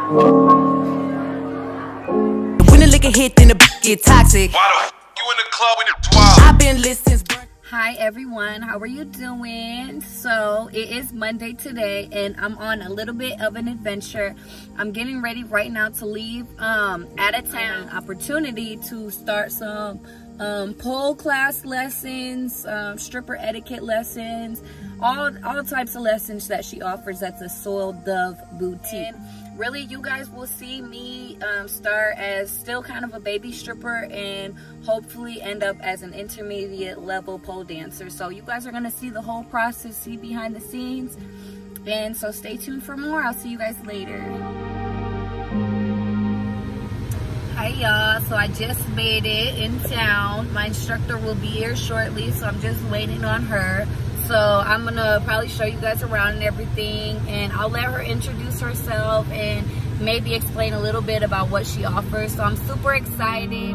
When the liquor hit, then the get toxic. Why the you in the club when it's wild? I've been listening. Hi everyone, how are you doing? So it is Monday today and I'm on a little bit of an adventure. I'm getting ready right now to leave out of town. Opportunity to start some pole class lessons, stripper etiquette lessons, all types of lessons that she offers at the Soiled Dove Boutique. Really, you guys will see me start as still kind of a baby stripper and hopefully end up as an intermediate level pole dancer. So you guys are going to see the whole process, see behind the scenes. And so stay tuned for more. I'll see you guys later. Hi y'all, so I just made it in town. My instructor will be here shortly, so I'm just waiting on her. So I'm gonna probably show you guys around and everything, and I'll let her introduce herself and maybe explain a little bit about what she offers. So I'm super excited.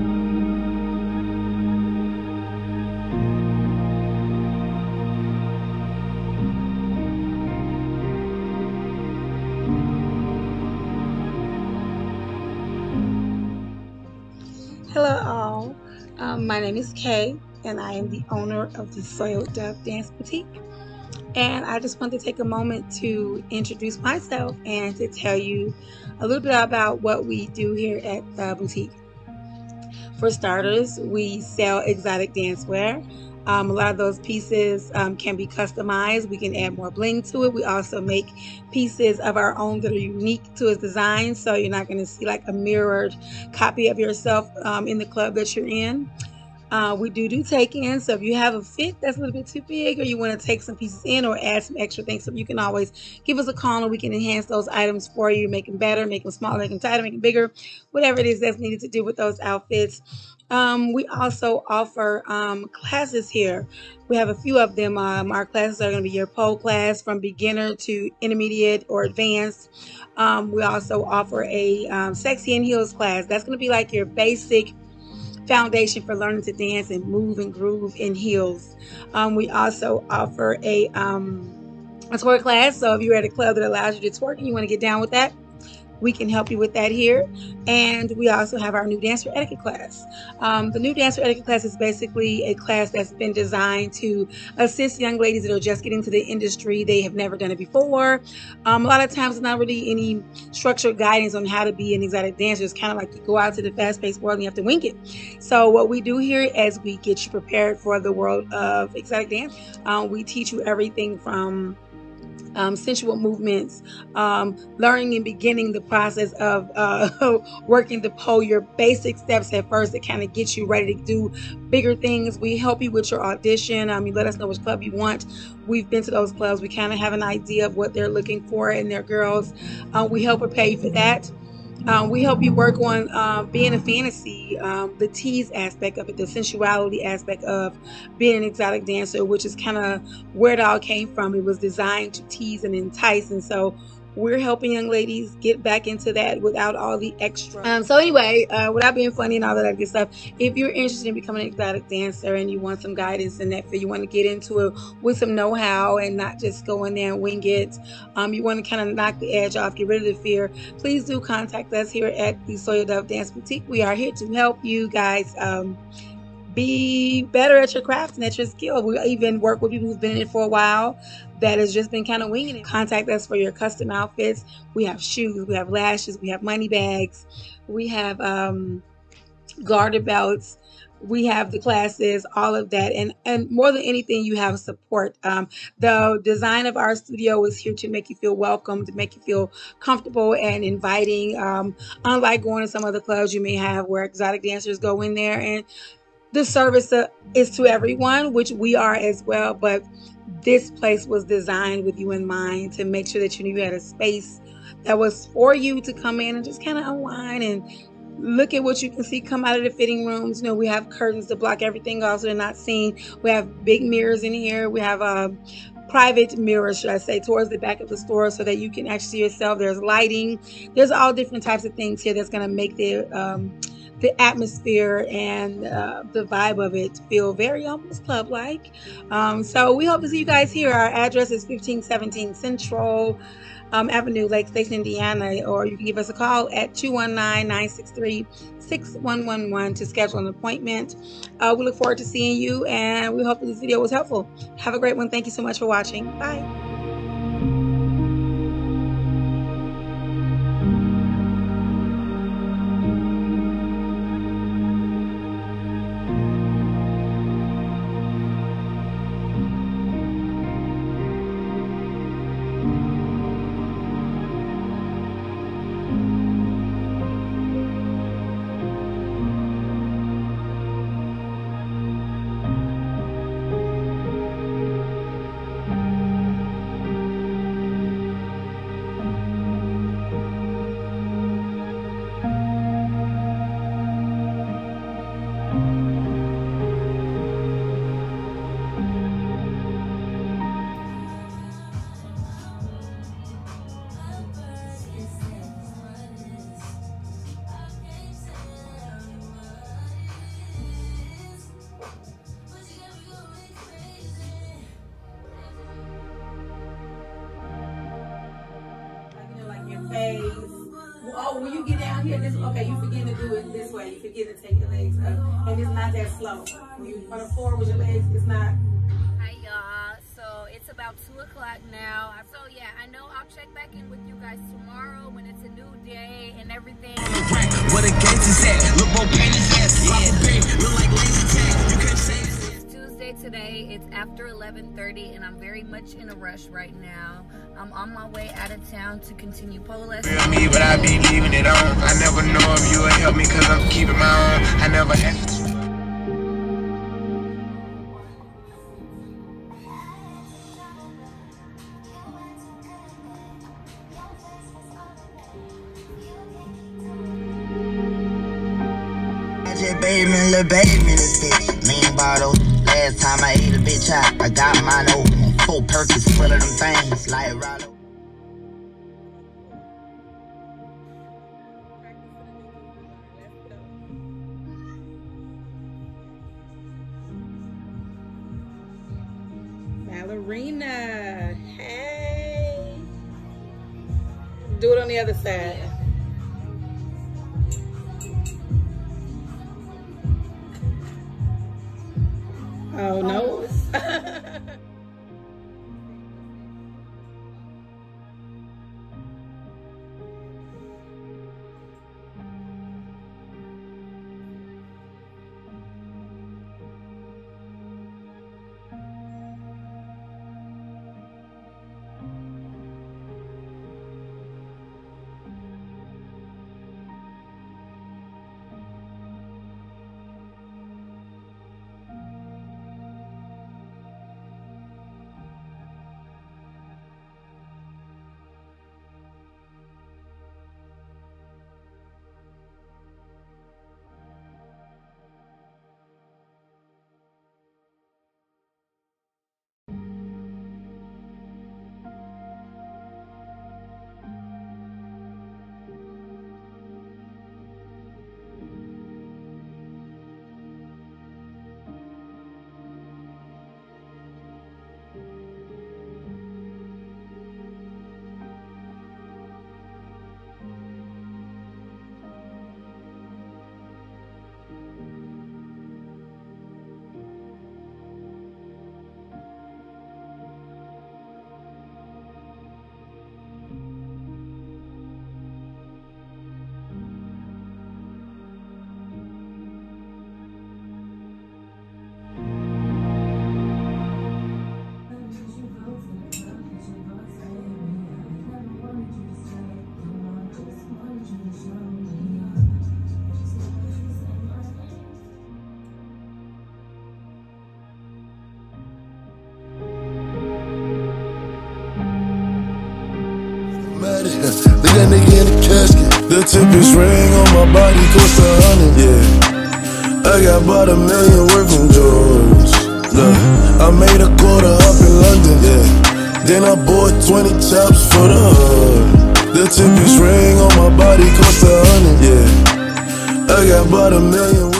Hello all, my name is Kay and I am the owner of the Soiled Dove Dance Boutique, and I just want to take a moment to introduce myself and to tell you a little bit about what we do here at the boutique. For starters, we sell exotic dancewear. A lot of those pieces can be customized. We can add more bling to it. We also make pieces of our own that are unique to its design, so you're not going to see like a mirrored copy of yourself in the club that you're in. We do take-ins, so if you have a fit that's a little bit too big or you want to take some pieces in or add some extra things, so you can always give us a call and we can enhance those items for you, make them better, make them smaller, make them tighter, make them bigger, whatever it is that's needed to do with those outfits. We also offer classes here. We have a few of them. Our classes are going to be your pole class from beginner to intermediate or advanced. We also offer a sexy and heels class. That's going to be like your basic foundation for learning to dance and move and groove in heels. We also offer a twerk class. So if you're at a club that allows you to twerk and you want to get down with that, we can help you with that here. And we also have our new dancer etiquette class. The new dancer etiquette class is basically a class that's been designed to assist young ladies that are just getting to the industry. They have never done it before. A lot of times there's not really any structured guidance on how to be an exotic dancer. It's kind of like you go out to the fast-paced world and you have to wing it. So what we do here is we get you prepared for the world of exotic dance. We teach you everything from sensual movements, learning and beginning the process of working the pole, your basic steps at first that kind of get you ready to do bigger things. We help you with your audition. You let us know which club you want. We've been to those clubs. We kind of have an idea of what they're looking for in their girls. We help prepare you for that. We help you work on being a fantasy, the tease aspect of it, the sensuality aspect of being an exotic dancer, which is kind of where it all came from. It was designed to tease and entice, and so we're helping young ladies get back into that without all the extra. So anyway, without being funny and all that good stuff, if you're interested in becoming an exotic dancer and you want some guidance in that, you want to get into it with some know-how and not just go in there and wing it, you want to kind of knock the edge off, get rid of the fear, please do contact us here at the Soiled Dove Dance Boutique. We are here to help you guys be better at your craft and at your skill. We even work with people who've been in it for a while that has just been kind of winging it. Contact us for your custom outfits. We have shoes, we have lashes, we have money bags, we have garter belts, we have the classes, all of that, and more than anything, you have support. The design of our studio is here to make you feel welcome, to make you feel comfortable and inviting. Unlike going to some other clubs you may have where exotic dancers go in there and the service is to everyone, which we are as well, but this place was designed with you in mind to make sure that you knew you had a space that was for you to come in and just kind of unwind and look at what you can see come out of the fitting rooms. You know, we have curtains to block everything off so they're not seen. We have big mirrors in here. We have private mirrors, should I say, towards the back of the store so that you can actually see yourself. There's lighting. There's all different types of things here that's going to make the atmosphere and the vibe of it feel very almost club-like. So we hope to see you guys here. Our address is 1517 Central. Avenue, Lake Station, Indiana, or you can give us a call at 219-963-6111 to schedule an appointment. We look forward to seeing you, and we hope that this video was helpful. Have a great one. Thank you so much for watching. Bye. Oh, when you get down here, this okay, you forget to do it this way. You forget to take your legs up, and it's not that slow. When you on the floor with your legs, it's not. Hi y'all, so it's about 2 o'clock now. So yeah, I know I'll check back in with you guys tomorrow when it's a new day and everything. What a gangsta set, look more pain is yes. Look like laser tag, you can't say It's Tuesday today, it's after 11:30, and I'm very much in a rush right now. I'm on my way out of town to continue pole lesson. Feel me, but I be leaving it on. I never know if you will help me, cause I'm keeping my own. I never had to. Baby, little baby, this bitch. Mean bottle. Last time I ate a bitch out, I got mine open. 4 Perkins full of them things, like Rollo. Ballerina. Hey. Do it on the other side. Oh, no. Leave that nigga in the casket. The tempest ring on my body cost 100, yeah. I got about $1 million worth from George. Look, I made a quarter up in London, yeah. Then I bought 20 tops for the hood. The tempest ring on my body cost 100, yeah. I got about $1 million.